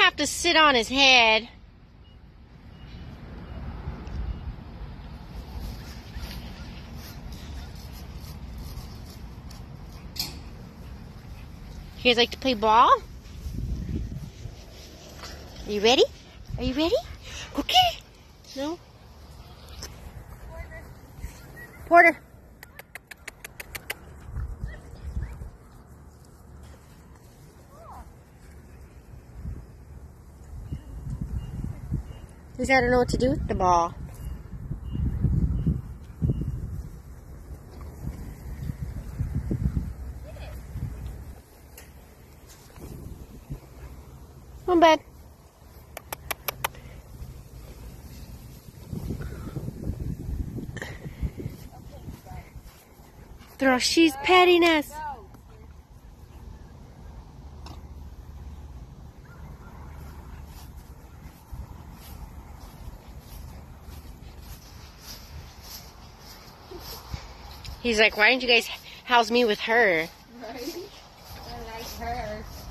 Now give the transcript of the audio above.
have to sit on his head. You guys like to play ball? Are you ready? Are you ready? Okay. No? Porter. He's got to know what to do with the ball. Come on, bud. Throw. She's petting us. He's like, why didn't you guys house me with her? Right? I like her.